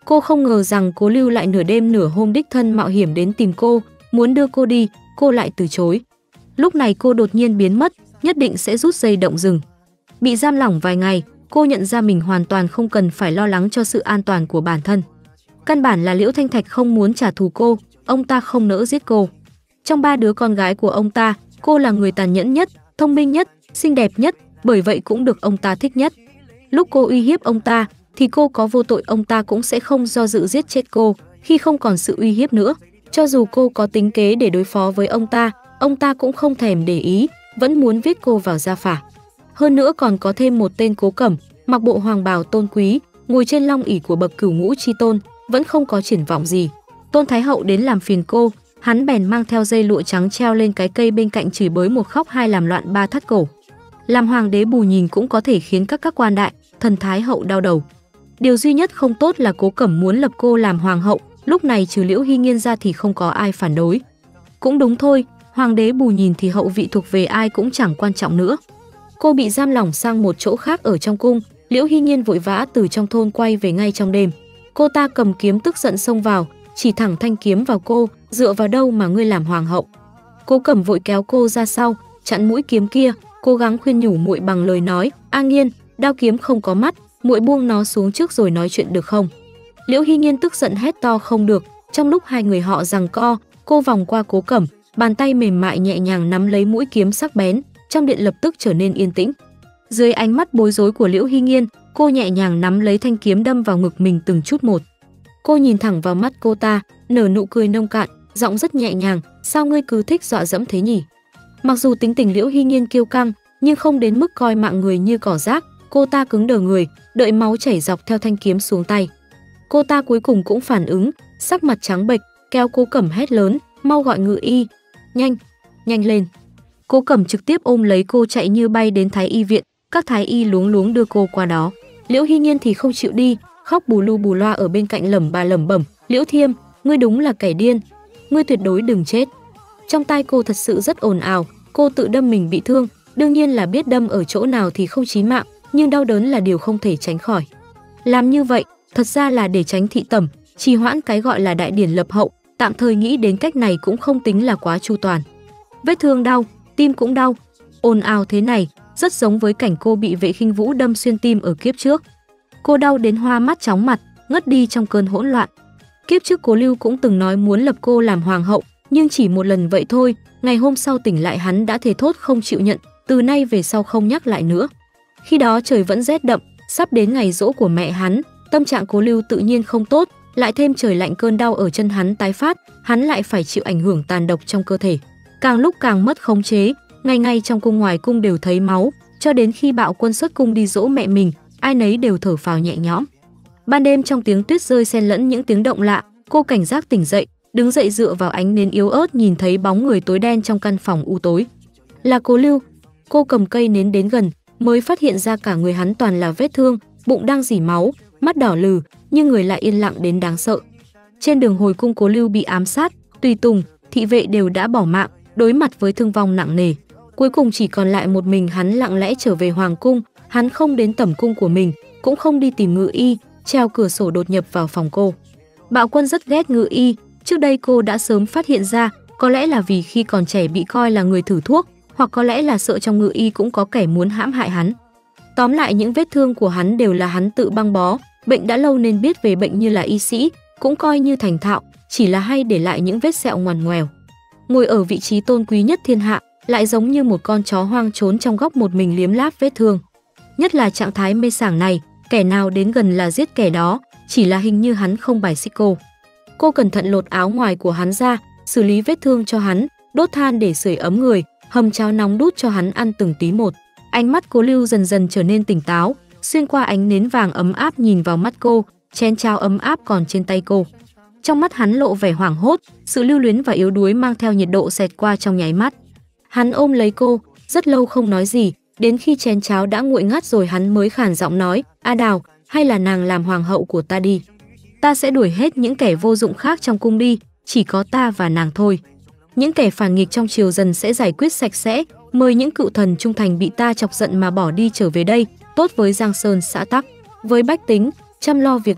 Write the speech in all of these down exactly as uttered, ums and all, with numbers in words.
Cô không ngờ rằng Cố Lưu lại nửa đêm nửa hôm đích thân mạo hiểm đến tìm cô, muốn đưa cô đi, cô lại từ chối. Lúc này cô đột nhiên biến mất, nhất định sẽ rút dây động rừng. Bị giam lỏng vài ngày, cô nhận ra mình hoàn toàn không cần phải lo lắng cho sự an toàn của bản thân. Căn bản là Liễu Thanh Thạch không muốn trả thù cô, ông ta không nỡ giết cô. Trong ba đứa con gái của ông ta, cô là người tàn nhẫn nhất, thông minh nhất, xinh đẹp nhất, bởi vậy cũng được ông ta thích nhất. Lúc cô uy hiếp ông ta, thì cô có vô tội ông ta cũng sẽ không do dự giết chết cô, khi không còn sự uy hiếp nữa. Cho dù cô có tính kế để đối phó với ông ta, ông ta cũng không thèm để ý, vẫn muốn viết cô vào gia phả. Hơn nữa còn có thêm một tên Cố Cẩm, mặc bộ hoàng bào tôn quý, ngồi trên long ỷ của bậc cửu ngũ chi tôn, vẫn không có triển vọng gì. Tôn Thái Hậu đến làm phiền cô, hắn bèn mang theo dây lụa trắng treo lên cái cây bên cạnh chửi bới một khóc hai làm loạn ba thắt cổ. Làm hoàng đế bù nhìn cũng có thể khiến các các quan đại, thần Thái Hậu đau đầu. Điều duy nhất không tốt là Cố Cẩm muốn lập cô làm hoàng hậu, lúc này trừ Liễu Hy Nghiên ra thì không có ai phản đối. Cũng đúng thôi, hoàng đế bù nhìn thì hậu vị thuộc về ai cũng chẳng quan trọng nữa. Cô bị giam lỏng sang một chỗ khác ở trong cung, Liễu Hy Nghiên vội vã từ trong thôn quay về ngay trong đêm. Cô ta cầm kiếm tức giận xông vào, chỉ thẳng thanh kiếm vào cô, dựa vào đâu mà ngươi làm hoàng hậu. Cố Cẩm vội kéo cô ra sau, chặn mũi kiếm kia, cố gắng khuyên nhủ muội bằng lời nói, "A Nghiên, đao kiếm không có mắt, muội buông nó xuống trước rồi nói chuyện được không?" Liễu Hy Nghiên tức giận hét to không được. Trong lúc hai người họ giằng co, cô vòng qua Cố Cẩm, bàn tay mềm mại nhẹ nhàng nắm lấy mũi kiếm sắc bén, trong điện lập tức trở nên yên tĩnh. Dưới ánh mắt bối rối của Liễu Hy Nghiên, cô nhẹ nhàng nắm lấy thanh kiếm đâm vào ngực mình từng chút một. Cô nhìn thẳng vào mắt cô ta, nở nụ cười nông cạn, giọng rất nhẹ nhàng, "Sao ngươi cứ thích dọa dẫm thế nhỉ?" Mặc dù tính tình Liễu Hy Nghiên kiêu căng, nhưng không đến mức coi mạng người như cỏ rác. Cô ta cứng đờ người, đợi máu chảy dọc theo thanh kiếm xuống tay. Cô ta cuối cùng cũng phản ứng, sắc mặt trắng bệch, kéo Cố Cẩm hét lớn, "Mau gọi ngự y, nhanh, nhanh lên." Cố Cẩm trực tiếp ôm lấy cô chạy như bay đến Thái y viện, các thái y luống luống đưa cô qua đó. Liễu Hy Nghiên thì không chịu đi, khóc bù lu bù loa ở bên cạnh lẩm bà lẩm bẩm, "Liễu Thiêm, ngươi đúng là kẻ điên, ngươi tuyệt đối đừng chết." Trong tai cô thật sự rất ồn ào, cô tự đâm mình bị thương, đương nhiên là biết đâm ở chỗ nào thì không chí mạng, nhưng đau đớn là điều không thể tránh khỏi. Làm như vậy, thật ra là để tránh thị tẩm, trì hoãn cái gọi là đại điển lập hậu, tạm thời nghĩ đến cách này cũng không tính là quá chu toàn. Vết thương đau, tim cũng đau, ồn ào thế này, rất giống với cảnh cô bị Vệ Khinh Vũ đâm xuyên tim ở kiếp trước. Cô đau đến hoa mắt chóng mặt, ngất đi trong cơn hỗn loạn. Kiếp trước Cố Lưu cũng từng nói muốn lập cô làm hoàng hậu, nhưng chỉ một lần vậy thôi, ngày hôm sau tỉnh lại hắn đã thề thốt không chịu nhận, từ nay về sau không nhắc lại nữa. Khi đó trời vẫn rét đậm, sắp đến ngày giỗ của mẹ hắn, tâm trạng Cố Lưu tự nhiên không tốt, lại thêm trời lạnh cơn đau ở chân hắn tái phát, hắn lại phải chịu ảnh hưởng tàn độc trong cơ thể. Càng lúc càng mất khống chế, ngày ngày trong cung ngoài cung đều thấy máu, cho đến khi Bạo Quân xuất cung đi dỗ mẹ mình, ai nấy đều thở phào nhẹ nhõm. Ban đêm trong tiếng tuyết rơi xen lẫn những tiếng động lạ, cô cảnh giác tỉnh dậy, đứng dậy dựa vào ánh nến yếu ớt nhìn thấy bóng người tối đen trong căn phòng u tối. Là Cố Lưu. Cô cầm cây nến đến gần, mới phát hiện ra cả người hắn toàn là vết thương, bụng đang rỉ máu, mắt đỏ lừ, nhưng người lại yên lặng đến đáng sợ. Trên đường hồi cung, Cố Lưu bị ám sát, tùy tùng, thị vệ đều đã bỏ mạng, đối mặt với thương vong nặng nề. Cuối cùng chỉ còn lại một mình hắn lặng lẽ trở về hoàng cung, hắn không đến tẩm cung của mình, cũng không đi tìm ngự y, treo cửa sổ đột nhập vào phòng cô. Bạo Quân rất ghét ngự y, trước đây cô đã sớm phát hiện ra, có lẽ là vì khi còn trẻ bị coi là người thử thuốc, hoặc có lẽ là sợ trong ngự y cũng có kẻ muốn hãm hại hắn. Tóm lại những vết thương của hắn đều là hắn tự băng bó, bệnh đã lâu nên biết về bệnh như là y sĩ, cũng coi như thành thạo, chỉ là hay để lại những vết sẹo ngoằn ngoèo. Ngồi ở vị trí tôn quý nhất thiên hạ, lại giống như một con chó hoang trốn trong góc một mình liếm láp vết thương. Nhất là trạng thái mê sảng này, kẻ nào đến gần là giết kẻ đó, chỉ là hình như hắn không bài xích cô. Cô cẩn thận lột áo ngoài của hắn ra, xử lý vết thương cho hắn, đốt than để sưởi ấm người, hầm cháo nóng đút cho hắn ăn từng tí một. Ánh mắt Cố Lưu dần dần trở nên tỉnh táo, xuyên qua ánh nến vàng ấm áp nhìn vào mắt cô, chén cháo ấm áp còn trên tay cô. Trong mắt hắn lộ vẻ hoảng hốt, sự lưu luyến và yếu đuối mang theo nhiệt độ xẹt qua trong nháy mắt. Hắn ôm lấy cô, rất lâu không nói gì, đến khi chén cháo đã nguội ngắt rồi hắn mới khàn giọng nói, "A Đào, hay là nàng làm hoàng hậu của ta đi. Ta sẽ đuổi hết những kẻ vô dụng khác trong cung đi, chỉ có ta và nàng thôi. Những kẻ phản nghịch trong triều dần sẽ giải quyết sạch sẽ, mời những cựu thần trung thành bị ta chọc giận mà bỏ đi trở về đây, tốt với Giang Sơn xã tắc, với bách tính, chăm lo việc nước,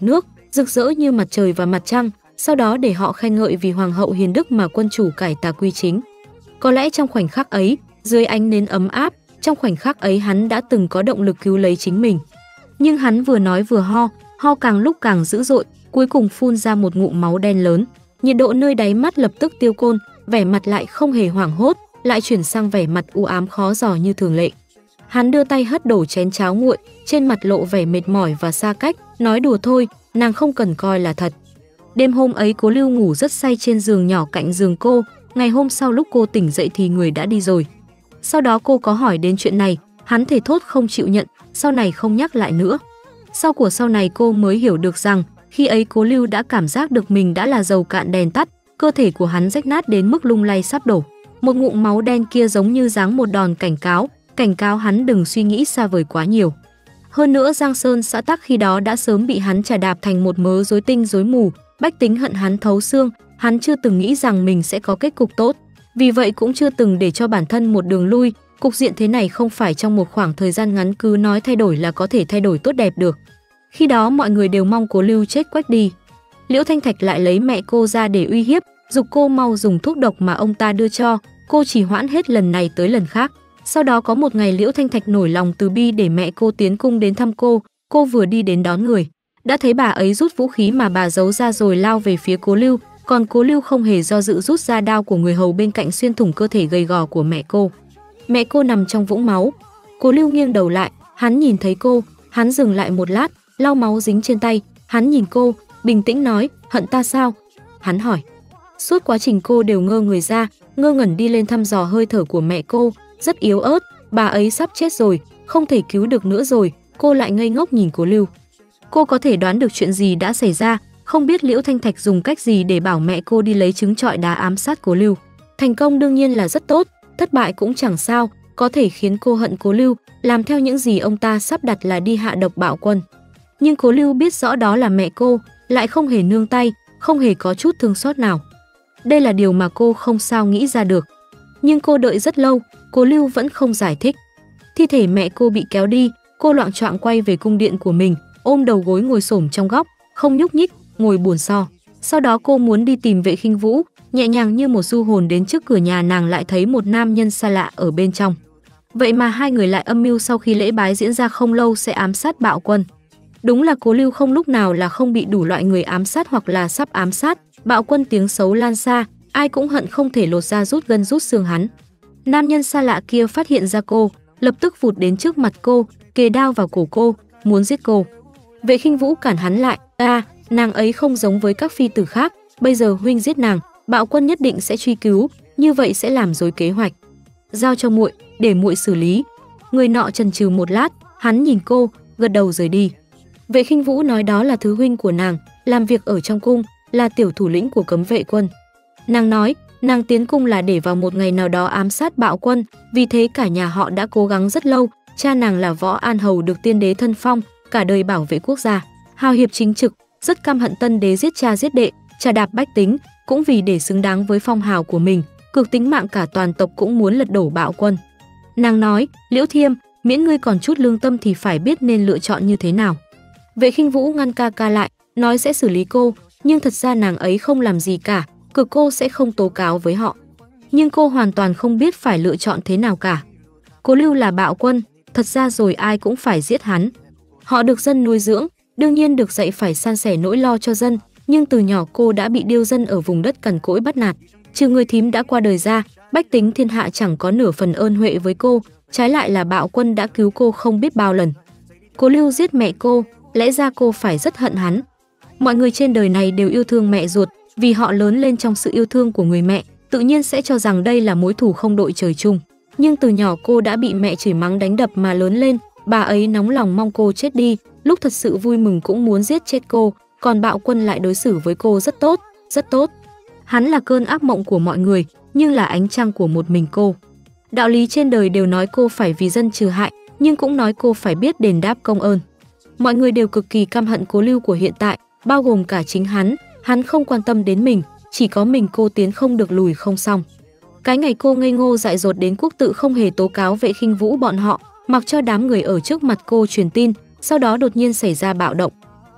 rực rỡ như mặt trời và mặt trăng, sau đó để họ khen ngợi vì hoàng hậu hiền đức mà quân chủ cải tà quy chính. Có lẽ trong khoảnh khắc ấy, dưới ánh nến ấm áp, trong khoảnh khắc ấy hắn đã từng có động lực cứu lấy chính mình. Nhưng hắn vừa nói vừa ho, ho càng lúc càng dữ dội, cuối cùng phun ra một ngụm máu đen lớn. Nhiệt độ nơi đáy mắt lập tức tiêu côn, vẻ mặt lại không hề hoảng hốt, lại chuyển sang vẻ mặt u ám khó dò như thường lệ. Hắn đưa tay hất đổ chén cháo nguội, trên mặt lộ vẻ mệt mỏi và xa cách, nói đùa thôi, nàng không cần coi là thật. Đêm hôm ấy Cố Lưu ngủ rất say trên giường nhỏ cạnh giường cô, ngày hôm sau lúc cô tỉnh dậy thì người đã đi rồi. Sau đó cô có hỏi đến chuyện này, hắn thề thốt không chịu nhận, sau này không nhắc lại nữa. Sau của sau này cô mới hiểu được rằng, khi ấy Cố Lưu đã cảm giác được mình đã là dầu cạn đèn tắt, cơ thể của hắn rách nát đến mức lung lay sắp đổ. Một ngụm máu đen kia giống như giáng một đòn cảnh cáo, cảnh cáo hắn đừng suy nghĩ xa vời quá nhiều. Hơn nữa Giang Sơn xã tắc khi đó đã sớm bị hắn chà đạp thành một mớ rối tinh rối mù, bách tính hận hắn thấu xương, hắn chưa từng nghĩ rằng mình sẽ có kết cục tốt. Vì vậy cũng chưa từng để cho bản thân một đường lui, cục diện thế này không phải trong một khoảng thời gian ngắn cứ nói thay đổi là có thể thay đổi tốt đẹp được. Khi đó mọi người đều mong Cố Lưu chết quách đi. Liễu Thanh Thạch lại lấy mẹ cô ra để uy hiếp, giục cô mau dùng thuốc độc mà ông ta đưa cho, cô chỉ hoãn hết lần này tới lần khác. Sau đó có một ngày Liễu Thanh Thạch nổi lòng từ bi để mẹ cô tiến cung đến thăm cô, cô vừa đi đến đón người, đã thấy bà ấy rút vũ khí mà bà giấu ra rồi lao về phía Cố Lưu, còn Cố Lưu không hề do dự rút ra đao của người hầu bên cạnh xuyên thủng cơ thể gầy gò của mẹ cô. Mẹ cô nằm trong vũng máu. Cố Lưu nghiêng đầu lại, hắn nhìn thấy cô, hắn dừng lại một lát, lau máu dính trên tay, hắn nhìn cô, bình tĩnh nói, hận ta sao? Hắn hỏi. Suốt quá trình cô đều ngơ người ra, ngơ ngẩn đi lên thăm dò hơi thở của mẹ cô, rất yếu ớt, bà ấy sắp chết rồi, không thể cứu được nữa rồi, cô lại ngây ngốc nhìn Cố Lưu. Cô có thể đoán được chuyện gì đã xảy ra, không biết Liễu Thanh Thạch dùng cách gì để bảo mẹ cô đi lấy trứng trọi đá ám sát Cố Lưu. Thành công đương nhiên là rất tốt, thất bại cũng chẳng sao, có thể khiến cô hận Cố Lưu, làm theo những gì ông ta sắp đặt là đi hạ độc Bạo Quân. Nhưng Cố Lưu biết rõ đó là mẹ cô, lại không hề nương tay, không hề có chút thương xót nào. Đây là điều mà cô không sao nghĩ ra được. Nhưng cô đợi rất lâu, Cố Lưu vẫn không giải thích. Thi thể mẹ cô bị kéo đi, cô loạng choạng quay về cung điện của mình, ôm đầu gối ngồi xổm trong góc, không nhúc nhích, ngồi buồn so. Sau đó cô muốn đi tìm Vệ Khinh Vũ, nhẹ nhàng như một du hồn đến trước cửa nhà nàng lại thấy một nam nhân xa lạ ở bên trong. Vậy mà hai người lại âm mưu sau khi lễ bái diễn ra không lâu sẽ ám sát Bạo Quân. Đúng là Cố Lưu không lúc nào là không bị đủ loại người ám sát hoặc là sắp ám sát. Bạo Quân tiếng xấu lan xa, ai cũng hận không thể lột ra rút gân rút xương hắn. Nam nhân xa lạ kia phát hiện ra cô, lập tức vụt đến trước mặt cô, kề đao vào cổ cô, muốn giết cô. Vệ Khinh Vũ cản hắn lại, "À, nàng ấy không giống với các phi tử khác, bây giờ huynh giết nàng, Bạo Quân nhất định sẽ truy cứu, như vậy sẽ làm rối kế hoạch. Giao cho muội, để muội xử lý." Người nọ chần chừ một lát, hắn nhìn cô, gật đầu rời đi. Vệ Khinh Vũ nói đó là thứ huynh của nàng, làm việc ở trong cung, là tiểu thủ lĩnh của cấm vệ quân. Nàng nói, nàng tiến cung là để vào một ngày nào đó ám sát Bạo Quân, vì thế cả nhà họ đã cố gắng rất lâu, cha nàng là Võ An Hầu được tiên đế thân phong, cả đời bảo vệ quốc gia, hào hiệp chính trực, rất căm hận tân đế giết cha giết đệ, chà đạp bách tính, cũng vì để xứng đáng với phong hào của mình, cược tính mạng cả toàn tộc cũng muốn lật đổ Bạo Quân. Nàng nói, Liễu Thiêm, miễn ngươi còn chút lương tâm thì phải biết nên lựa chọn như thế nào. Vệ Khinh Vũ ngăn ca ca lại, nói sẽ xử lý cô, nhưng thật ra nàng ấy không làm gì cả, cực cô sẽ không tố cáo với họ. Nhưng cô hoàn toàn không biết phải lựa chọn thế nào cả. Cố Lưu là Bạo Quân, thật ra rồi ai cũng phải giết hắn. Họ được dân nuôi dưỡng, đương nhiên được dạy phải san sẻ nỗi lo cho dân, nhưng từ nhỏ cô đã bị điêu dân ở vùng đất cằn cỗi bắt nạt. Trừ người thím đã qua đời ra, bách tính thiên hạ chẳng có nửa phần ơn huệ với cô, trái lại là Bạo Quân đã cứu cô không biết bao lần. Cố Lưu giết mẹ cô, lẽ ra cô phải rất hận hắn. Mọi người trên đời này đều yêu thương mẹ ruột, vì họ lớn lên trong sự yêu thương của người mẹ, tự nhiên sẽ cho rằng đây là mối thù không đội trời chung. Nhưng từ nhỏ cô đã bị mẹ chửi mắng đánh đập mà lớn lên, bà ấy nóng lòng mong cô chết đi, lúc thật sự vui mừng cũng muốn giết chết cô, còn Bạo Quân lại đối xử với cô rất tốt, rất tốt. Hắn là cơn ác mộng của mọi người, nhưng là ánh trăng của một mình cô. Đạo lý trên đời đều nói cô phải vì dân trừ hại, nhưng cũng nói cô phải biết đền đáp công ơn. Mọi người đều cực kỳ căm hận Cố Lưu của hiện tại, bao gồm cả chính hắn, hắn không quan tâm đến mình, chỉ có mình cô tiến không được lùi không xong. Cái ngày cô ngây ngô dại dột đến quốc tự không hề tố cáo Vệ Khinh Vũ bọn họ, mặc cho đám người ở trước mặt cô truyền tin, sau đó đột nhiên xảy ra bạo động.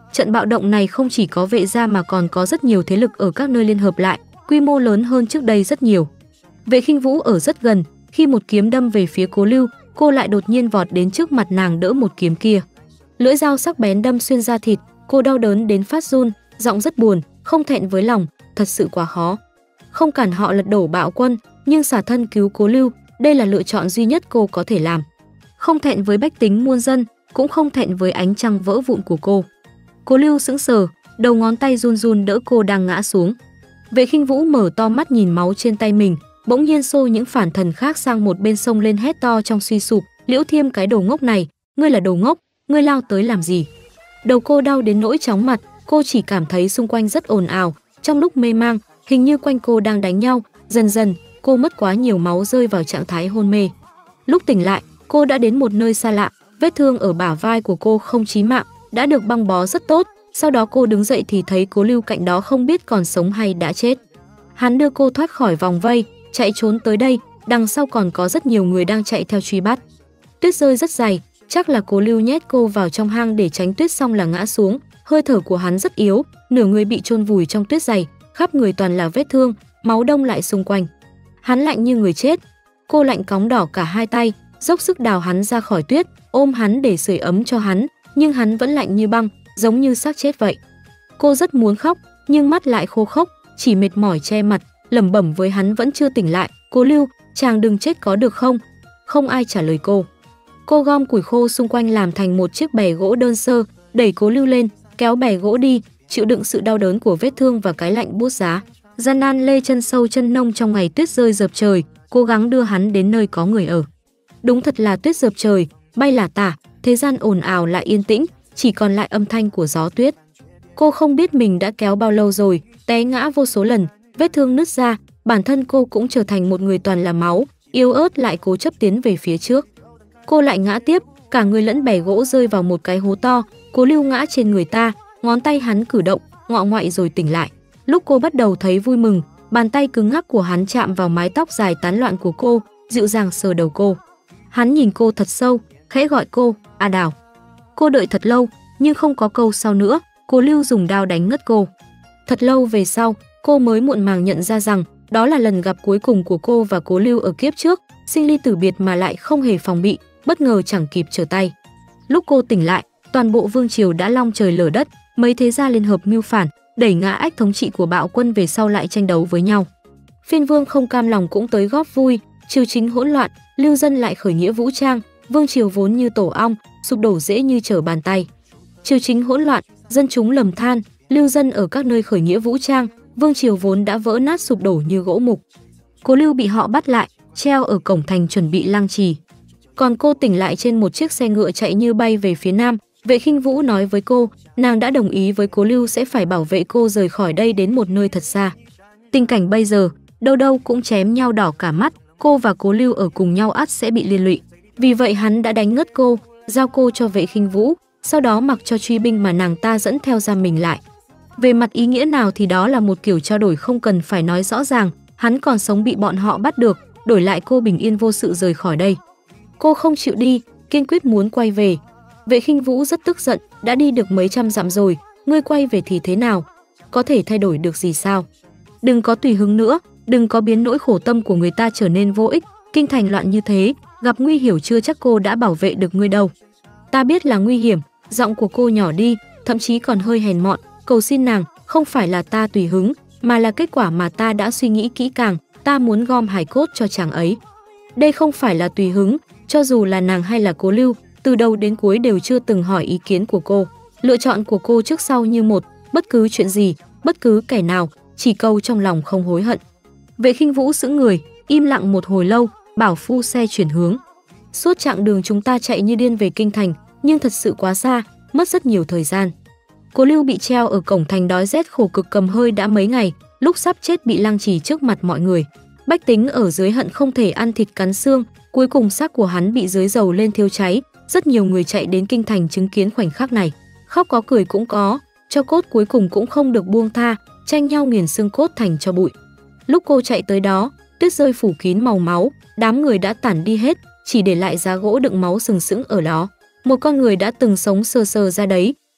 Trận bạo động này không chỉ có Vệ gia mà còn có rất nhiều thế lực ở các nơi liên hợp lại, quy mô lớn hơn trước đây rất nhiều. Vệ Khinh Vũ ở rất gần, khi một kiếm đâm về phía Cố Lưu, cô lại đột nhiên vọt đến trước mặt nàng đỡ một kiếm kia. Lưỡi dao sắc bén đâm xuyên da thịt, cô đau đớn đến phát run, giọng rất buồn, không thẹn với lòng, thật sự quá khó. Không cản họ lật đổ bạo quân, nhưng xả thân cứu Cố Lưu, đây là lựa chọn duy nhất cô có thể làm. Không thẹn với bách tính muôn dân, cũng không thẹn với ánh trăng vỡ vụn của cô. Cố Lưu sững sờ, đầu ngón tay run run đỡ cô đang ngã xuống. Vệ Khinh Vũ mở to mắt nhìn máu trên tay mình, bỗng nhiên xô những phản thần khác sang một bên sông lên hét to trong suy sụp, Liễu Thiêm cái đồ ngốc này, ngươi là đồ ngốc, ngươi lao tới làm gì? Đầu cô đau đến nỗi chóng mặt, cô chỉ cảm thấy xung quanh rất ồn ào, trong lúc mê mang, hình như quanh cô đang đánh nhau, dần dần, cô mất quá nhiều máu rơi vào trạng thái hôn mê. Lúc tỉnh lại, cô đã đến một nơi xa lạ, vết thương ở bả vai của cô không chí mạng, đã được băng bó rất tốt, sau đó cô đứng dậy thì thấy Cố Lưu cạnh đó không biết còn sống hay đã chết. Hắn đưa cô thoát khỏi vòng vây, chạy trốn tới đây, đằng sau còn có rất nhiều người đang chạy theo truy bắt. Tuyết rơi rất dày, chắc là Cố Lưu nhét cô vào trong hang để tránh tuyết xong là ngã xuống, hơi thở của hắn rất yếu, nửa người bị chôn vùi trong tuyết dày, khắp người toàn là vết thương, máu đông lại xung quanh. Hắn lạnh như người chết, cô lạnh cóng đỏ cả hai tay, dốc sức đào hắn ra khỏi tuyết, ôm hắn để sưởi ấm cho hắn, nhưng hắn vẫn lạnh như băng, giống như xác chết vậy. Cô rất muốn khóc, nhưng mắt lại khô khốc, chỉ mệt mỏi che mặt, lẩm bẩm với hắn vẫn chưa tỉnh lại, Cố Lưu, chàng đừng chết có được không? Không ai trả lời cô. Cô gom củi khô xung quanh làm thành một chiếc bè gỗ đơn sơ, đẩy Cố Lưu lên, kéo bè gỗ đi, chịu đựng sự đau đớn của vết thương và cái lạnh buốt giá. Gian nan lê chân sâu chân nông trong ngày tuyết rơi dập trời, cố gắng đưa hắn đến nơi có người ở. Đúng thật là tuyết dập trời, bay là tả, thế gian ồn ào lại yên tĩnh, chỉ còn lại âm thanh của gió tuyết. Cô không biết mình đã kéo bao lâu rồi, té ngã vô số lần, vết thương nứt ra, bản thân cô cũng trở thành một người toàn là máu, yếu ớt lại cố chấp tiến về phía trước. Cô lại ngã tiếp, cả người lẫn bè gỗ rơi vào một cái hố to, Cố Lưu ngã trên người ta, ngón tay hắn cử động, ngọ ngoại rồi tỉnh lại. Lúc cô bắt đầu thấy vui mừng, bàn tay cứng ngắc của hắn chạm vào mái tóc dài tán loạn của cô, dịu dàng sờ đầu cô. Hắn nhìn cô thật sâu, khẽ gọi cô, "A Đào." Cô đợi thật lâu, nhưng không có câu sau nữa, Cố Lưu dùng đao đánh ngất cô. Thật lâu về sau, cô mới muộn màng nhận ra rằng đó là lần gặp cuối cùng của cô và Cố Lưu ở kiếp trước, sinh ly tử biệt mà lại không hề phòng bị, bất ngờ chẳng kịp trở tay. Lúc cô tỉnh lại, toàn bộ vương triều đã long trời lở đất, mấy thế gia liên hợp mưu phản, đẩy ngã ách thống trị của bạo quân về sau lại tranh đấu với nhau. Phiên vương không cam lòng cũng tới góp vui, triều chính hỗn loạn, lưu dân lại khởi nghĩa vũ trang, vương triều vốn như tổ ong, sụp đổ dễ như trở bàn tay. Triều chính hỗn loạn, dân chúng lầm than, lưu dân ở các nơi khởi nghĩa vũ trang, vương triều vốn đã vỡ nát sụp đổ như gỗ mục. Cố Lưu bị họ bắt lại, treo ở cổng thành chuẩn bị lăng trì. Còn cô tỉnh lại trên một chiếc xe ngựa chạy như bay về phía nam. Vệ Khinh Vũ nói với cô, nàng đã đồng ý với Cố Lưu sẽ phải bảo vệ cô rời khỏi đây đến một nơi thật xa. Tình cảnh bây giờ, đâu đâu cũng chém nhau đỏ cả mắt, cô và Cố Lưu ở cùng nhau ắt sẽ bị liên lụy. Vì vậy hắn đã đánh ngất cô, giao cô cho Vệ Khinh Vũ, sau đó mặc cho truy binh mà nàng ta dẫn theo giam mình lại. Về mặt ý nghĩa nào thì đó là một kiểu trao đổi không cần phải nói rõ ràng, hắn còn sống bị bọn họ bắt được, đổi lại cô bình yên vô sự rời khỏi đây. Cô không chịu đi, kiên quyết muốn quay về. Vệ Khinh Vũ rất tức giận, đã đi được mấy trăm dặm rồi, ngươi quay về thì thế nào? Có thể thay đổi được gì sao? Đừng có tùy hứng nữa, đừng có biến nỗi khổ tâm của người ta trở nên vô ích, kinh thành loạn như thế, gặp nguy hiểm chưa chắc cô đã bảo vệ được ngươi đâu. Ta biết là nguy hiểm, giọng của cô nhỏ đi, thậm chí còn hơi hèn mọn, cầu xin nàng, không phải là ta tùy hứng, mà là kết quả mà ta đã suy nghĩ kỹ càng, ta muốn gom hài cốt cho chàng ấy. Đây không phải là tùy hứng, cho dù là nàng hay là Cố Lưu, từ đầu đến cuối đều chưa từng hỏi ý kiến của cô. Lựa chọn của cô trước sau như một, bất cứ chuyện gì, bất cứ kẻ nào, chỉ cầu trong lòng không hối hận. Vệ Khinh Vũ sững người, im lặng một hồi lâu, bảo phu xe chuyển hướng. Suốt chặng đường chúng ta chạy như điên về kinh thành, nhưng thật sự quá xa, mất rất nhiều thời gian. Cố Lưu bị treo ở cổng thành đói rét khổ cực cầm hơi đã mấy ngày, lúc sắp chết bị lăng trì trước mặt mọi người. Bách tính ở dưới hận không thể ăn thịt cắn xương, cuối cùng xác của hắn bị dưới dầu lên thiêu cháy. Rất nhiều người chạy đến kinh thành chứng kiến khoảnh khắc này, khóc có cười cũng có, cho cốt cuối cùng cũng không được buông tha, tranh nhau nghiền xương cốt thành cho bụi. Lúc cô chạy tới đó, tuyết rơi phủ kín màu máu, đám người đã tản đi hết, chỉ để lại giá gỗ đựng máu sừng sững ở đó. Một con người đã từng sống sờ sờ ra đấy,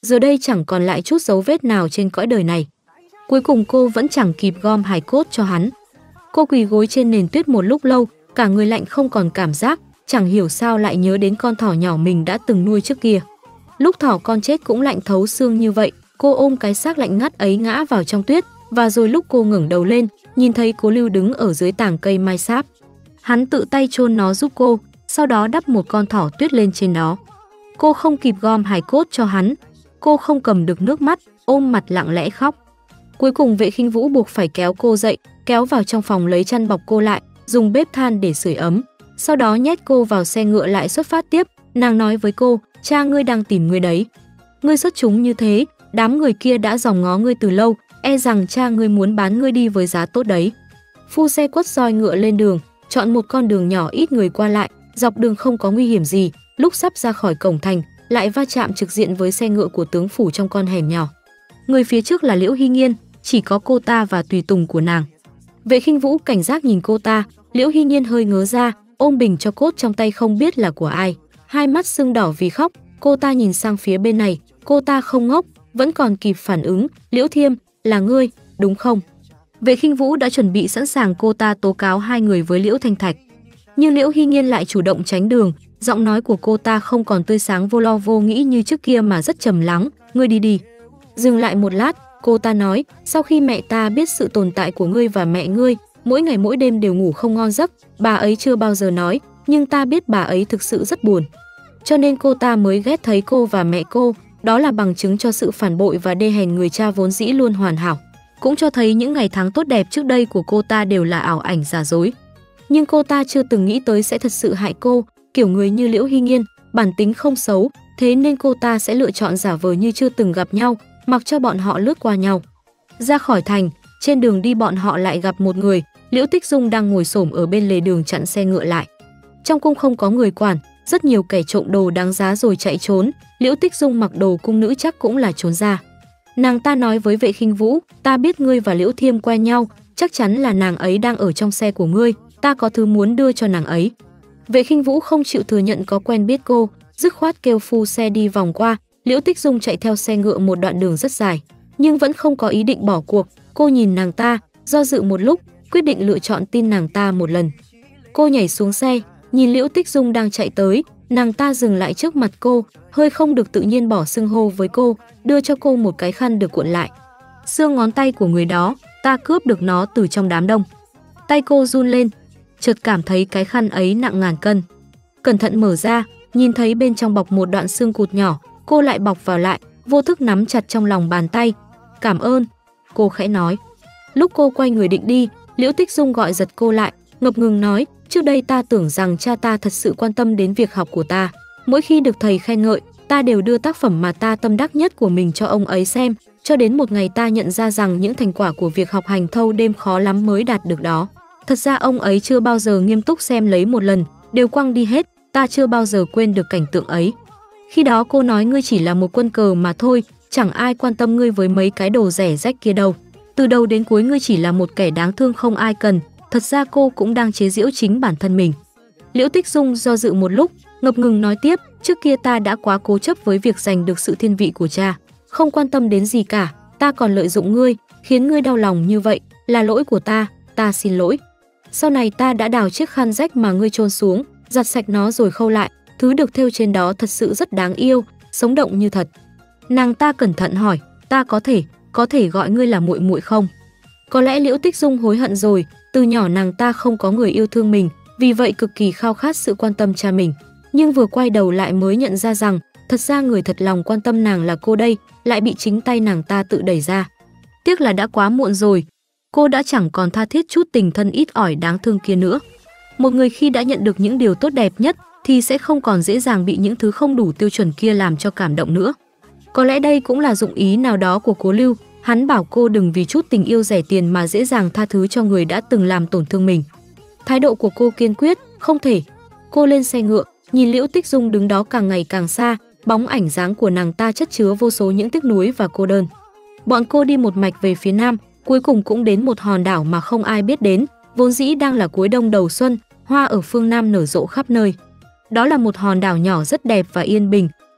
giờ đây chẳng còn lại chút dấu vết nào trên cõi đời này. Cuối cùng cô vẫn chẳng kịp gom hài cốt cho hắn. Cô quỳ gối trên nền tuyết một lúc lâu, cả người lạnh không còn cảm giác, chẳng hiểu sao lại nhớ đến con thỏ nhỏ mình đã từng nuôi trước kia. Lúc thỏ con chết cũng lạnh thấu xương như vậy, cô ôm cái xác lạnh ngắt ấy ngã vào trong tuyết, và rồi lúc cô ngẩng đầu lên, nhìn thấy Cố Lưu đứng ở dưới tảng cây mai sáp. Hắn tự tay chôn nó giúp cô, sau đó đắp một con thỏ tuyết lên trên đó. Cô không kịp gom hài cốt cho hắn, cô không cầm được nước mắt, ôm mặt lặng lẽ khóc. Cuối cùng Vệ Khinh Vũ buộc phải kéo cô dậy, kéo vào trong phòng lấy chăn bọc cô lại, dùng bếp than để sưởi ấm. Sau đó nhét cô vào xe ngựa lại xuất phát tiếp. Nàng nói với cô, cha ngươi đang tìm ngươi đấy. Ngươi xuất chúng như thế, đám người kia đã dòm ngó ngươi từ lâu, e rằng cha ngươi muốn bán ngươi đi với giá tốt đấy. Phu xe quất roi ngựa lên đường, chọn một con đường nhỏ ít người qua lại, dọc đường không có nguy hiểm gì. Lúc sắp ra khỏi cổng thành, lại va chạm trực diện với xe ngựa của tướng phủ trong con hẻm nhỏ. Người phía trước là Liễu Hy Nhiên, chỉ có cô ta và tùy tùng của nàng. Vệ Khinh Vũ cảnh giác nhìn cô ta, Liễu Hy Nhiên hơi ngớ ra, ôm bình cho cốt trong tay không biết là của ai. Hai mắt sưng đỏ vì khóc, cô ta nhìn sang phía bên này, cô ta không ngốc, vẫn còn kịp phản ứng. Liễu Thiêm, là ngươi, đúng không? Vệ Khinh Vũ đã chuẩn bị sẵn sàng cô ta tố cáo hai người với Liễu Thanh Thạch. Nhưng Liễu Hy Nhiên lại chủ động tránh đường, giọng nói của cô ta không còn tươi sáng vô lo vô nghĩ như trước kia mà rất trầm lắng. Ngươi đi đi. Dừng lại một lát, cô ta nói, sau khi mẹ ta biết sự tồn tại của ngươi và mẹ ngươi, mỗi ngày mỗi đêm đều ngủ không ngon giấc, bà ấy chưa bao giờ nói, nhưng ta biết bà ấy thực sự rất buồn. Cho nên cô ta mới ghét thấy cô và mẹ cô, đó là bằng chứng cho sự phản bội và đê hèn người cha vốn dĩ luôn hoàn hảo. Cũng cho thấy những ngày tháng tốt đẹp trước đây của cô ta đều là ảo ảnh giả dối. Nhưng cô ta chưa từng nghĩ tới sẽ thật sự hại cô, kiểu người như Liễu Hy Nhiên, bản tính không xấu, thế nên cô ta sẽ lựa chọn giả vờ như chưa từng gặp nhau, mặc cho bọn họ lướt qua nhau. Ra khỏi thành, trên đường đi bọn họ lại gặp một người, Liễu Tích Dung đang ngồi xổm ở bên lề đường chặn xe ngựa lại. Trong cung không có người quản, rất nhiều kẻ trộm đồ đáng giá rồi chạy trốn, Liễu Tích Dung mặc đồ cung nữ chắc cũng là trốn ra. Nàng ta nói với Vệ Khinh Vũ, ta biết ngươi và Liễu Thiêm quen nhau, chắc chắn là nàng ấy đang ở trong xe của ngươi, ta có thứ muốn đưa cho nàng ấy. Vệ Khinh Vũ không chịu thừa nhận có quen biết cô, dứt khoát kêu phu xe đi vòng qua. Liễu Tích Dung chạy theo xe ngựa một đoạn đường rất dài, nhưng vẫn không có ý định bỏ cuộc. Cô nhìn nàng ta, do dự một lúc, quyết định lựa chọn tin nàng ta một lần. Cô nhảy xuống xe, nhìn Liễu Tích Dung đang chạy tới, nàng ta dừng lại trước mặt cô, hơi không được tự nhiên bỏ xưng hô với cô, đưa cho cô một cái khăn được cuộn lại. Xương ngón tay của người đó, ta cướp được nó từ trong đám đông. Tay cô run lên, chợt cảm thấy cái khăn ấy nặng ngàn cân. Cẩn thận mở ra, nhìn thấy bên trong bọc một đoạn xương cụt nhỏ, cô lại bọc vào lại, vô thức nắm chặt trong lòng bàn tay. Cảm ơn, cô khẽ nói. Lúc cô quay người định đi, Liễu Tích Dung gọi giật cô lại, ngập ngừng nói, trước đây ta tưởng rằng cha ta thật sự quan tâm đến việc học của ta. Mỗi khi được thầy khen ngợi, ta đều đưa tác phẩm mà ta tâm đắc nhất của mình cho ông ấy xem, cho đến một ngày ta nhận ra rằng những thành quả của việc học hành thâu đêm khó lắm mới đạt được đó. Thật ra ông ấy chưa bao giờ nghiêm túc xem lấy một lần, đều quăng đi hết, ta chưa bao giờ quên được cảnh tượng ấy. Khi đó cô nói ngươi chỉ là một quân cờ mà thôi, chẳng ai quan tâm ngươi với mấy cái đồ rẻ rách kia đâu. Từ đầu đến cuối ngươi chỉ là một kẻ đáng thương không ai cần, thật ra cô cũng đang chế giễu chính bản thân mình. Liễu Tích Dung do dự một lúc, ngập ngừng nói tiếp, trước kia ta đã quá cố chấp với việc giành được sự thiên vị của cha, không quan tâm đến gì cả, ta còn lợi dụng ngươi, khiến ngươi đau lòng như vậy, là lỗi của ta, ta xin lỗi. Sau này ta đã đào chiếc khăn rách mà ngươi chôn xuống, giặt sạch nó rồi khâu lại, thứ được thêu trên đó thật sự rất đáng yêu, sống động như thật. Nàng ta cẩn thận hỏi, ta có thể, có thể gọi ngươi là muội muội không? Có lẽ Liễu Tích Dung hối hận rồi, từ nhỏ nàng ta không có người yêu thương mình, vì vậy cực kỳ khao khát sự quan tâm cha mình. Nhưng vừa quay đầu lại mới nhận ra rằng, thật ra người thật lòng quan tâm nàng là cô đây, lại bị chính tay nàng ta tự đẩy ra. Tiếc là đã quá muộn rồi, cô đã chẳng còn tha thiết chút tình thân ít ỏi đáng thương kia nữa. Một người khi đã nhận được những điều tốt đẹp nhất thì sẽ không còn dễ dàng bị những thứ không đủ tiêu chuẩn kia làm cho cảm động nữa. Có lẽ đây cũng là dụng ý nào đó của Cố Lưu, hắn bảo cô đừng vì chút tình yêu rẻ tiền mà dễ dàng tha thứ cho người đã từng làm tổn thương mình. Thái độ của cô kiên quyết, không thể. Cô lên xe ngựa, nhìn Liễu Tích Dung đứng đó càng ngày càng xa, bóng ảnh dáng của nàng ta chất chứa vô số những tiếc nuối và cô đơn. Bọn cô đi một mạch về phía nam, cuối cùng cũng đến một hòn đảo mà không ai biết đến, vốn dĩ đang là cuối đông đầu xuân, hoa ở phương nam nở rộ khắp nơi. Đó là một hòn đảo nhỏ rất đẹp và yên bình,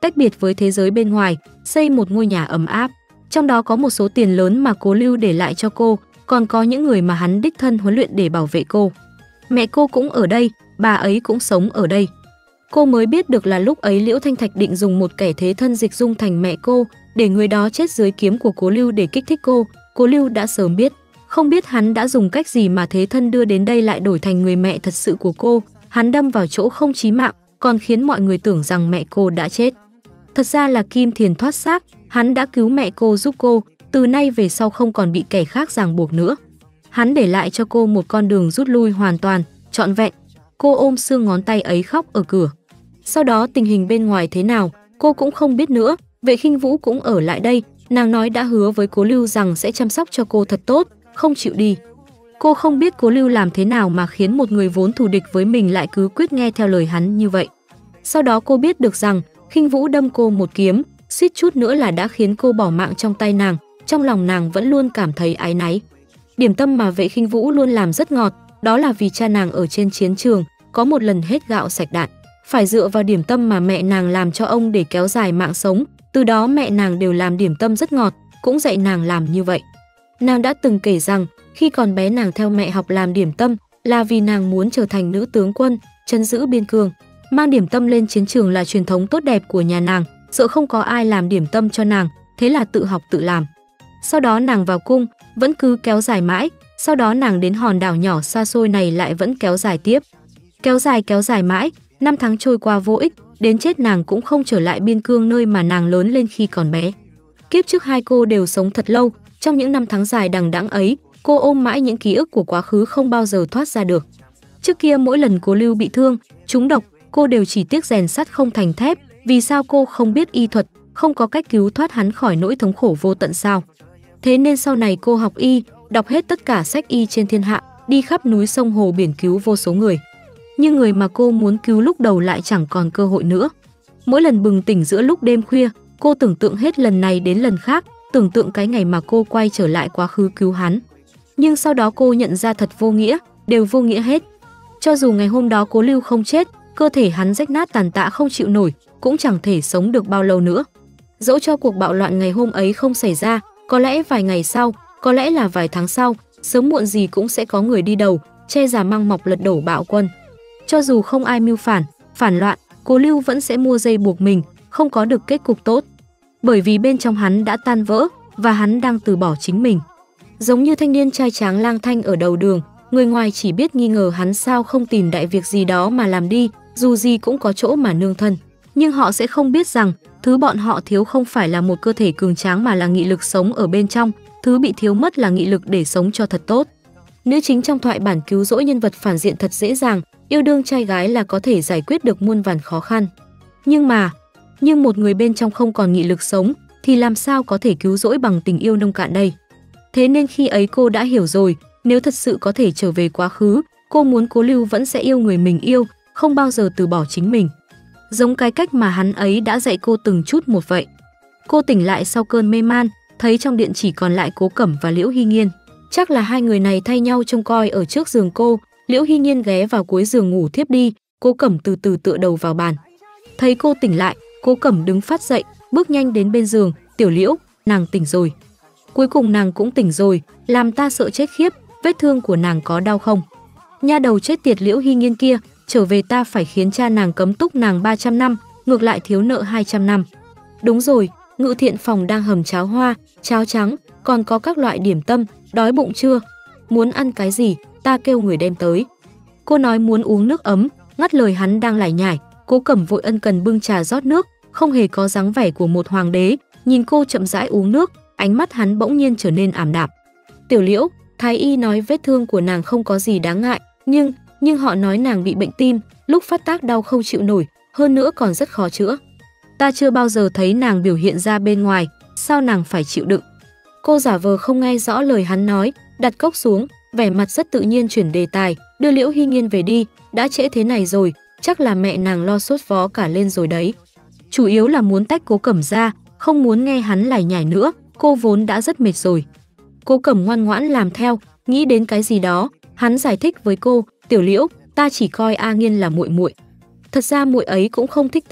tách biệt với thế giới bên ngoài, xây một ngôi nhà ấm áp. Trong đó có một số tiền lớn mà Cố Lưu để lại cho cô, còn có những người mà hắn đích thân huấn luyện để bảo vệ cô. Mẹ cô cũng ở đây, bà ấy cũng sống ở đây. Cô mới biết được là lúc ấy Liễu Thanh Thạch định dùng một kẻ thế thân dịch dung thành mẹ cô, để người đó chết dưới kiếm của Cố Lưu để kích thích cô. Cố Lưu đã sớm biết, không biết hắn đã dùng cách gì mà thế thân đưa đến đây lại đổi thành người mẹ thật sự của cô. Hắn đâm vào chỗ không chí mạng, còn khiến mọi người tưởng rằng mẹ cô đã chết. Thật ra là Kim Thiền thoát xác, hắn đã cứu mẹ cô giúp cô, từ nay về sau không còn bị kẻ khác ràng buộc nữa. Hắn để lại cho cô một con đường rút lui hoàn toàn, trọn vẹn. Cô ôm xương ngón tay ấy khóc ở cửa. Sau đó tình hình bên ngoài thế nào, cô cũng không biết nữa. Vệ Khinh Vũ cũng ở lại đây, nàng nói đã hứa với Cố Lưu rằng sẽ chăm sóc cho cô thật tốt, không chịu đi. Cô không biết Cố Lưu làm thế nào mà khiến một người vốn thù địch với mình lại cứ quyết nghe theo lời hắn như vậy. Sau đó cô biết được rằng Khinh Vũ đâm cô một kiếm, suýt chút nữa là đã khiến cô bỏ mạng trong tay nàng. Trong lòng nàng vẫn luôn cảm thấy áy náy. Điểm tâm mà Vệ Khinh Vũ luôn làm rất ngọt, đó là vì cha nàng ở trên chiến trường có một lần hết gạo sạch đạn, phải dựa vào điểm tâm mà mẹ nàng làm cho ông để kéo dài mạng sống. Từ đó mẹ nàng đều làm điểm tâm rất ngọt, cũng dạy nàng làm như vậy. Nàng đã từng kể rằng khi còn bé nàng theo mẹ học làm điểm tâm là vì nàng muốn trở thành nữ tướng quân, trấn giữ biên cương. Mang điểm tâm lên chiến trường là truyền thống tốt đẹp của nhà nàng, sợ không có ai làm điểm tâm cho nàng, thế là tự học tự làm. Sau đó nàng vào cung, vẫn cứ kéo dài mãi, sau đó nàng đến hòn đảo nhỏ xa xôi này lại vẫn kéo dài tiếp. Kéo dài kéo dài mãi, năm tháng trôi qua vô ích, đến chết nàng cũng không trở lại biên cương nơi mà nàng lớn lên khi còn bé. Kiếp trước hai cô đều sống thật lâu, trong những năm tháng dài đằng đẵng ấy, cô ôm mãi những ký ức của quá khứ không bao giờ thoát ra được. Trước kia mỗi lần Cố Lưu bị thương, trúng độc, cô đều chỉ tiếc rèn sắt không thành thép, vì sao cô không biết y thuật, không có cách cứu thoát hắn khỏi nỗi thống khổ vô tận sao? Thế nên sau này cô học y, đọc hết tất cả sách y trên thiên hạ, đi khắp núi sông hồ biển cứu vô số người. Nhưng người mà cô muốn cứu lúc đầu lại chẳng còn cơ hội nữa. Mỗi lần bừng tỉnh giữa lúc đêm khuya, cô tưởng tượng hết lần này đến lần khác, tưởng tượng cái ngày mà cô quay trở lại quá khứ cứu hắn. Nhưng sau đó cô nhận ra thật vô nghĩa, đều vô nghĩa hết. Cho dù ngày hôm đó Cố Lưu không chết, cơ thể hắn rách nát tàn tạ không chịu nổi, cũng chẳng thể sống được bao lâu nữa. Dẫu cho cuộc bạo loạn ngày hôm ấy không xảy ra, có lẽ vài ngày sau, có lẽ là vài tháng sau, sớm muộn gì cũng sẽ có người đi đầu, che giả măng mọc lật đổ bạo quân. Cho dù không ai mưu phản, phản loạn, Cố Lưu vẫn sẽ mua dây buộc mình, không có được kết cục tốt. Bởi vì bên trong hắn đã tan vỡ, và hắn đang từ bỏ chính mình. Giống như thanh niên trai tráng lang thang ở đầu đường, người ngoài chỉ biết nghi ngờ hắn sao không tìm đại việc gì đó mà làm đi, dù gì cũng có chỗ mà nương thân. Nhưng họ sẽ không biết rằng, thứ bọn họ thiếu không phải là một cơ thể cường tráng mà là nghị lực sống ở bên trong, thứ bị thiếu mất là nghị lực để sống cho thật tốt. Nữ chính trong thoại bản cứu rỗi nhân vật phản diện thật dễ dàng, yêu đương trai gái là có thể giải quyết được muôn vàn khó khăn. Nhưng mà, nhưng một người bên trong không còn nghị lực sống, thì làm sao có thể cứu rỗi bằng tình yêu nông cạn đây? Thế nên khi ấy cô đã hiểu rồi, nếu thật sự có thể trở về quá khứ, cô muốn Cố Lưu vẫn sẽ yêu người mình yêu, không bao giờ từ bỏ chính mình. Giống cái cách mà hắn ấy đã dạy cô từng chút một vậy. Cô tỉnh lại sau cơn mê man, thấy trong điện chỉ còn lại Cố Cẩm và Liễu Hy Nhiên. Chắc là hai người này thay nhau trông coi ở trước giường cô. Liễu Hy Nhiên ghé vào cuối giường ngủ thiếp đi, Cố Cẩm từ từ tựa đầu vào bàn. Thấy cô tỉnh lại, Cố Cẩm đứng phát dậy, bước nhanh đến bên giường. Tiểu Liễu, nàng tỉnh rồi. Cuối cùng nàng cũng tỉnh rồi, làm ta sợ chết khiếp. Vết thương của nàng có đau không? Nha đầu chết tiệt Liễu Hy Nhiên kia, trở về ta phải khiến cha nàng cấm túc nàng ba trăm năm, ngược lại thiếu nợ hai trăm năm. Đúng rồi, Ngự Thiện phòng đang hầm cháo hoa, cháo trắng, còn có các loại điểm tâm, đói bụng chưa? Muốn ăn cái gì, ta kêu người đem tới. Cô nói muốn uống nước ấm, ngắt lời hắn đang lải nhải. Cố Cẩm vội ân cần bưng trà rót nước, không hề có dáng vẻ của một hoàng đế, nhìn cô chậm rãi uống nước, ánh mắt hắn bỗng nhiên trở nên ảm đạm. Tiểu Liễu, thái y nói vết thương của nàng không có gì đáng ngại, nhưng nhưng họ nói nàng bị bệnh tim, lúc phát tác đau không chịu nổi, hơn nữa còn rất khó chữa. Ta chưa bao giờ thấy nàng biểu hiện ra bên ngoài, sao nàng phải chịu đựng? Cô giả vờ không nghe rõ lời hắn nói, đặt cốc xuống, vẻ mặt rất tự nhiên chuyển đề tài, đưa Liễu Hy Nhiên về đi, đã trễ thế này rồi, chắc là mẹ nàng lo sốt vó cả lên rồi đấy. Chủ yếu là muốn tách Cố Cẩm ra, không muốn nghe hắn lải nhải nữa, cô vốn đã rất mệt rồi. Cố Cẩm ngoan ngoãn làm theo, nghĩ đến cái gì đó, hắn giải thích với cô, Tiểu Liễu, ta chỉ coi A Nghiên là muội muội. Thật ra muội ấy cũng không thích ta,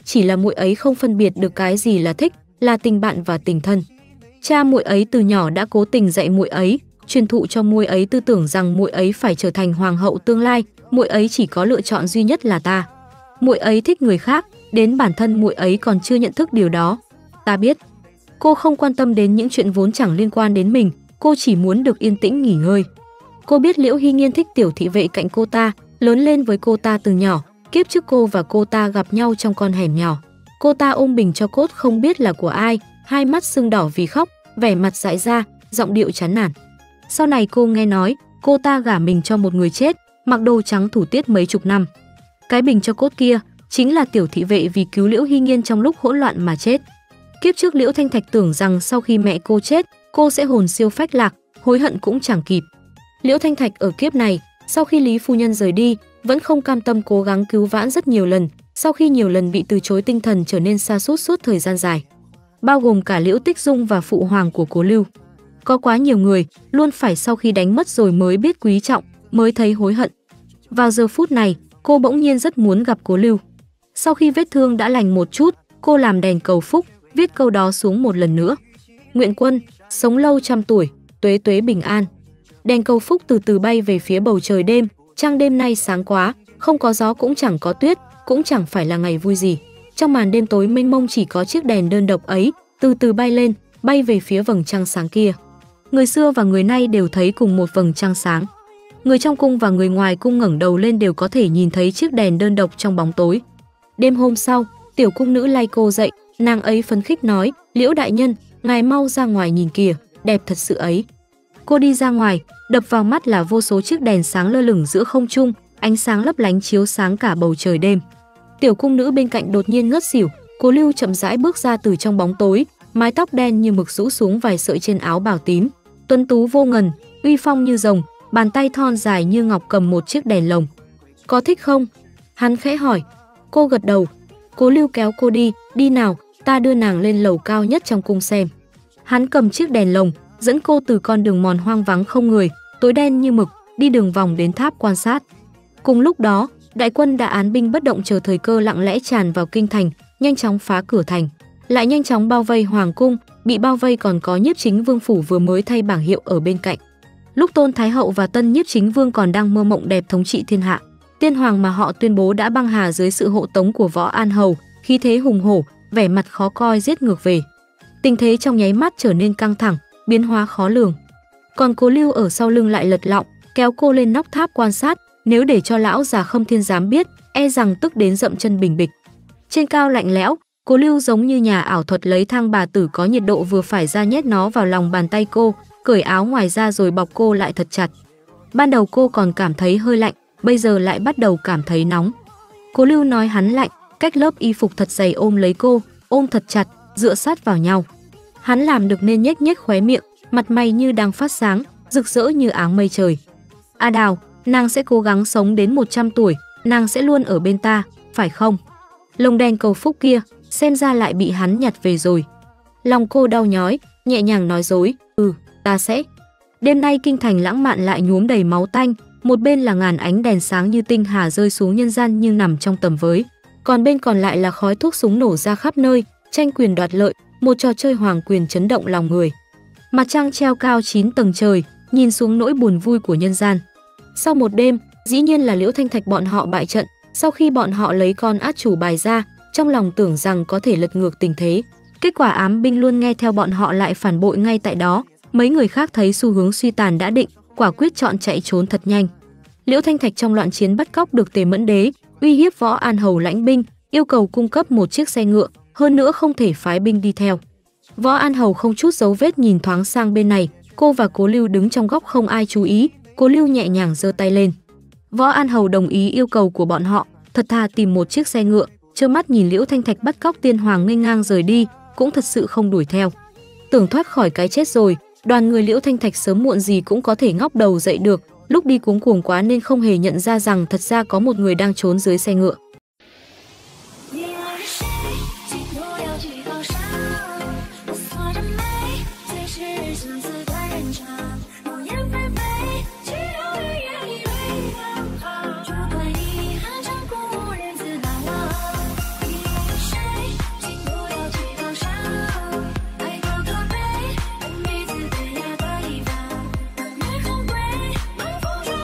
chỉ là muội ấy không phân biệt được cái gì là thích, là tình bạn và tình thân. Cha muội ấy từ nhỏ đã cố tình dạy muội ấy, truyền thụ cho muội ấy tư tưởng rằng muội ấy phải trở thành hoàng hậu tương lai, muội ấy chỉ có lựa chọn duy nhất là ta. Muội ấy thích người khác, đến bản thân muội ấy còn chưa nhận thức điều đó. Ta biết. Cô không quan tâm đến những chuyện vốn chẳng liên quan đến mình, cô chỉ muốn được yên tĩnh nghỉ ngơi. Cô biết Liễu Hy Nhiên thích tiểu thị vệ cạnh cô ta, lớn lên với cô ta từ nhỏ, kiếp trước cô và cô ta gặp nhau trong con hẻm nhỏ. Cô ta ôm bình cho cốt không biết là của ai, hai mắt sưng đỏ vì khóc, vẻ mặt dại ra, giọng điệu chán nản. Sau này cô nghe nói, cô ta gả mình cho một người chết, mặc đồ trắng thủ tiết mấy chục năm. Cái bình cho cốt kia chính là tiểu thị vệ vì cứu Liễu Hy Nhiên trong lúc hỗn loạn mà chết. Kiếp trước Liễu Thanh Thạch tưởng rằng sau khi mẹ cô chết, cô sẽ hồn siêu phách lạc, hối hận cũng chẳng kịp. Liễu Thanh Thạch ở kiếp này, sau khi Lý phu nhân rời đi, vẫn không cam tâm cố gắng cứu vãn rất nhiều lần, sau khi nhiều lần bị từ chối tinh thần trở nên sa sút suốt thời gian dài. Bao gồm cả Liễu Tích Dung và phụ hoàng của Cố Lưu. Có quá nhiều người, luôn phải sau khi đánh mất rồi mới biết quý trọng, mới thấy hối hận. Vào giờ phút này, cô bỗng nhiên rất muốn gặp Cố Lưu. Sau khi vết thương đã lành một chút, cô làm đèn cầu phúc, viết câu đó xuống một lần nữa. Nguyện quân, sống lâu trăm tuổi, tuế tuế bình an. Đèn cầu phúc từ từ bay về phía bầu trời đêm, trăng đêm nay sáng quá, không có gió cũng chẳng có tuyết, cũng chẳng phải là ngày vui gì. Trong màn đêm tối mênh mông chỉ có chiếc đèn đơn độc ấy, từ từ bay lên, bay về phía vầng trăng sáng kia. Người xưa và người nay đều thấy cùng một vầng trăng sáng. Người trong cung và người ngoài cung ngẩng đầu lên đều có thể nhìn thấy chiếc đèn đơn độc trong bóng tối. Đêm hôm sau, tiểu cung nữ lay cô dậy, nàng ấy phấn khích nói, Liễu đại nhân, ngài mau ra ngoài nhìn kìa, đẹp thật sự ấy. Cô đi ra ngoài, đập vào mắt là vô số chiếc đèn sáng lơ lửng giữa không trung, ánh sáng lấp lánh chiếu sáng cả bầu trời đêm. Tiểu cung nữ bên cạnh đột nhiên ngất xỉu, Cố Lưu chậm rãi bước ra từ trong bóng tối, mái tóc đen như mực rũ xuống vài sợi trên áo bào tím, tuấn tú vô ngần, uy phong như rồng, bàn tay thon dài như ngọc cầm một chiếc đèn lồng. Có thích không? Hắn khẽ hỏi. Cô gật đầu. Cố Lưu kéo cô đi, đi nào, ta đưa nàng lên lầu cao nhất trong cung xem. Hắn cầm chiếc đèn lồng, dẫn cô từ con đường mòn hoang vắng không người, tối đen như mực, đi đường vòng đến tháp quan sát. Cùng lúc đó, đại quân đã án binh bất động chờ thời cơ lặng lẽ tràn vào kinh thành, nhanh chóng phá cửa thành, lại nhanh chóng bao vây hoàng cung. Bị bao vây còn có Nhiếp Chính Vương phủ vừa mới thay bảng hiệu ở bên cạnh. Lúc Tôn Thái hậu và tân Nhiếp Chính Vương còn đang mơ mộng đẹp thống trị thiên hạ, tiên hoàng mà họ tuyên bố đã băng hà dưới sự hộ tống của Võ An Hầu, khí thế hùng hổ, vẻ mặt khó coi giết ngược về. Tình thế trong nháy mắt trở nên căng thẳng, biến hóa khó lường. Còn Cố Lưu ở sau lưng lại lật lọng, kéo cô lên nóc tháp quan sát, nếu để cho lão già Khâm Thiên giám biết, e rằng tức đến dậm chân bình bịch. Trên cao lạnh lẽo, Cố Lưu giống như nhà ảo thuật lấy thang bà tử có nhiệt độ vừa phải ra nhét nó vào lòng bàn tay cô, cởi áo ngoài ra rồi bọc cô lại thật chặt. Ban đầu cô còn cảm thấy hơi lạnh, bây giờ lại bắt đầu cảm thấy nóng. Cố Lưu nói hắn lạnh, cách lớp y phục thật dày ôm lấy cô, ôm thật chặt, dựa sát vào nhau. Hắn làm được nên nhếch nhếch khóe miệng, mặt mày như đang phát sáng, rực rỡ như áng mây trời. A Đào, nàng sẽ cố gắng sống đến một trăm tuổi, nàng sẽ luôn ở bên ta, phải không? Lồng đèn cầu phúc kia, xem ra lại bị hắn nhặt về rồi. Lòng cô đau nhói, nhẹ nhàng nói dối, ừ, ta sẽ. Đêm nay kinh thành lãng mạn lại nhuốm đầy máu tanh, một bên là ngàn ánh đèn sáng như tinh hà rơi xuống nhân gian như nằm trong tầm với, còn bên còn lại là khói thuốc súng nổ ra khắp nơi, tranh quyền đoạt lợi, một trò chơi hoàng quyền chấn động lòng người. Mặt trăng treo cao chín tầng trời, nhìn xuống nỗi buồn vui của nhân gian. Sau một đêm, dĩ nhiên là Liễu Thanh Thạch bọn họ bại trận. Sau khi bọn họ lấy con át chủ bài ra, trong lòng tưởng rằng có thể lật ngược tình thế. Kết quả ám binh luôn nghe theo bọn họ lại phản bội ngay tại đó. Mấy người khác thấy xu hướng suy tàn đã định, quả quyết chọn chạy trốn thật nhanh. Liễu Thanh Thạch trong loạn chiến bắt cóc được Tề Mẫn Đế, uy hiếp Võ An Hầu lãnh binh, yêu cầu cung cấp một chiếc xe ngựa, hơn nữa không thể phái binh đi theo. Võ An Hầu không chút dấu vết nhìn thoáng sang bên này, cô và Cố Lưu đứng trong góc không ai chú ý, Cố Lưu nhẹ nhàng giơ tay lên. Võ An Hầu đồng ý yêu cầu của bọn họ, thật thà tìm một chiếc xe ngựa, trơ mắt nhìn Liễu Thanh Thạch bắt cóc tiên hoàng nghênh ngang rời đi, cũng thật sự không đuổi theo. Tưởng thoát khỏi cái chết rồi, đoàn người Liễu Thanh Thạch sớm muộn gì cũng có thể ngóc đầu dậy được, lúc đi cuống cuồng quá nên không hề nhận ra rằng thật ra có một người đang trốn dưới xe ngựa.